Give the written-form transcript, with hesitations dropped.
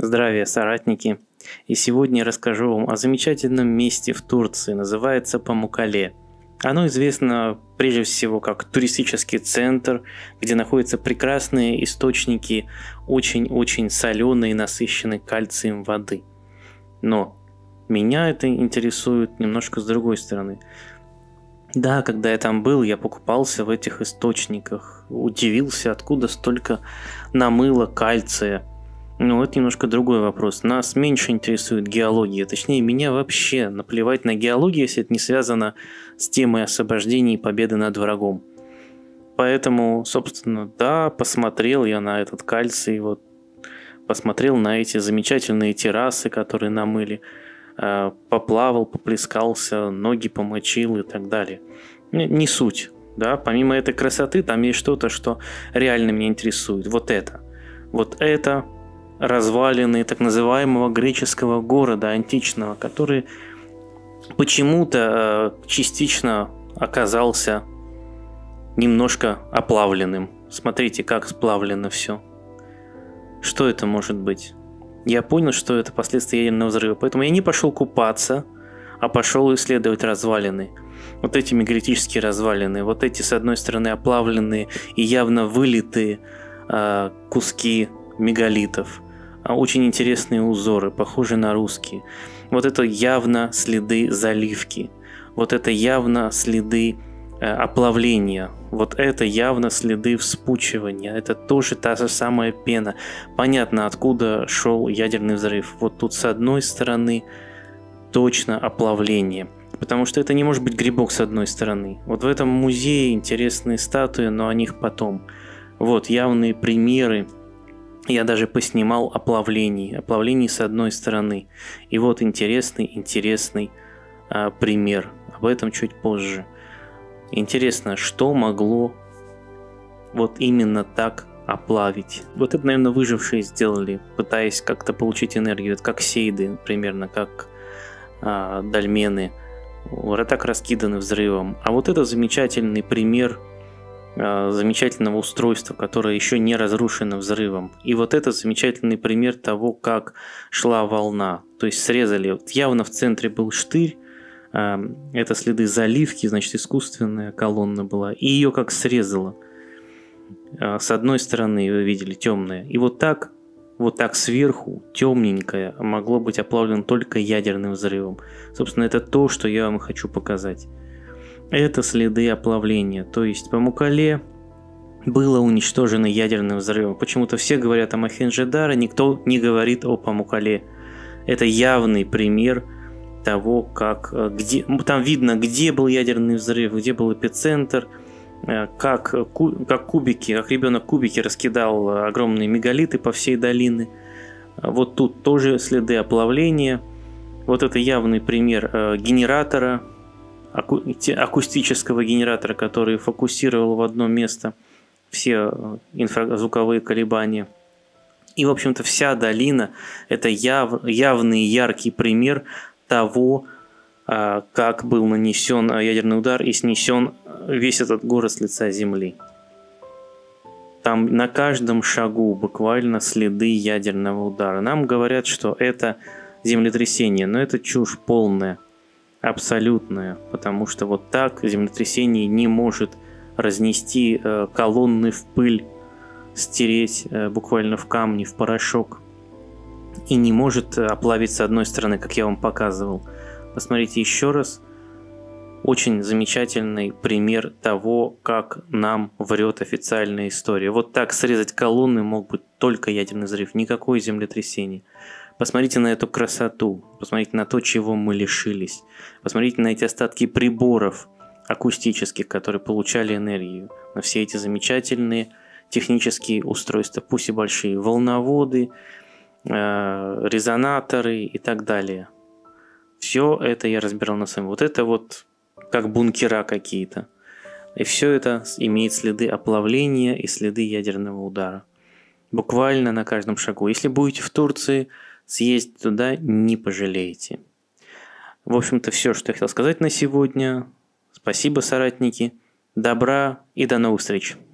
Здравия, соратники! И сегодня я расскажу вам о замечательном месте в Турции, называется Памуккале. Оно известно прежде всего как туристический центр, где находятся прекрасные источники очень-очень соленой и насыщенной кальцием воды. Но меня это интересует немножко с другой стороны. Да, когда я там был, я покупался в этих источниках, удивился, откуда столько намыло кальция. Но это немножко другой вопрос. Нас меньше интересует геология. Точнее, меня вообще наплевать на геологию, если это не связано с темой освобождения и победы над врагом. Поэтому, собственно, да, посмотрел я на этот кальций, посмотрел на эти замечательные террасы, которые намыли, поплавал, поплескался, ноги помочил и так далее. Не суть, да, помимо этой красоты, там есть что-то, что реально меня интересует. Вот это развалины так называемого греческого города античного, который почему-то частично оказался немножко оплавленным. Смотрите, как сплавлено все. Что это может быть? Я понял, что это последствия ядерного взрыва, поэтому я не пошел купаться, а пошел исследовать развалины. Вот эти мегалитические развалины, вот эти, с одной стороны, оплавленные и явно вылитые куски мегалитов. Очень интересные узоры, похожие на русские. Вот это явно следы заливки. Вот это явно следы оплавления. Вот это явно следы вспучивания. Это тоже та же самая пена. Понятно, откуда шел ядерный взрыв. Вот тут с одной стороны точно оплавление. Потому что это не может быть грибок с одной стороны. Вот в этом музее интересные статуи, но о них потом. Вот явные примеры. Я даже поснимал оплавлений с одной стороны. И вот интересный пример. Об этом чуть позже. Интересно, что могло вот именно так оплавить. Вот это, наверное, выжившие сделали, пытаясь как-то получить энергию. Это как сейды, примерно, как дольмены. Так раскиданы взрывом. А вот это замечательный пример замечательного устройства, которое еще не разрушено взрывом. И вот это замечательный пример того, как шла волна. То есть срезали, вот явно в центре был штырь, это следы заливки, значит искусственная колонна была, и ее как срезало. С одной стороны вы видели темное, и вот так сверху темненькое могло быть оплавлено только ядерным взрывом. Собственно, это то, что я вам хочу показать. Это следы оплавления, то есть Памуккале было уничтожено ядерным взрывом. Почему-то все говорят о Мохенджо-Даро, никто не говорит о Памуккале. Это явный пример того, там видно, где был ядерный взрыв, где был эпицентр, как ребенок кубики раскидал огромные мегалиты по всей долине. Вот тут тоже следы оплавления. Вот это явный пример генератора, акустического генератора, который фокусировал в одно место все инфразвуковые колебания. И, в общем-то, вся долина – это явный яркий пример того, как был нанесен ядерный удар и снесен весь этот город с лица земли. Там на каждом шагу буквально следы ядерного удара. Нам говорят, что это землетрясение, но это чушь полная. Абсолютная, потому что вот так землетрясение не может разнести колонны в пыль, стереть буквально в камни, в порошок. И не может оплавить с одной стороны, как я вам показывал. Посмотрите еще раз. Очень замечательный пример того, как нам врет официальная история. Вот так срезать колонны мог быть только ядерный взрыв, никакое землетрясение. Посмотрите на эту красоту, посмотрите на то, чего мы лишились. Посмотрите на эти остатки приборов акустических, которые получали энергию. На все эти замечательные технические устройства, пусть и большие, волноводы, резонаторы и так далее. Все это я разбирал на самом. Вот это вот как бункера какие-то. И все это имеет следы оплавления и следы ядерного удара. Буквально на каждом шагу. Если будете в Турции, съездить туда не пожалеете. В общем-то, все, что я хотел сказать на сегодня. Спасибо, соратники. Добра и до новых встреч.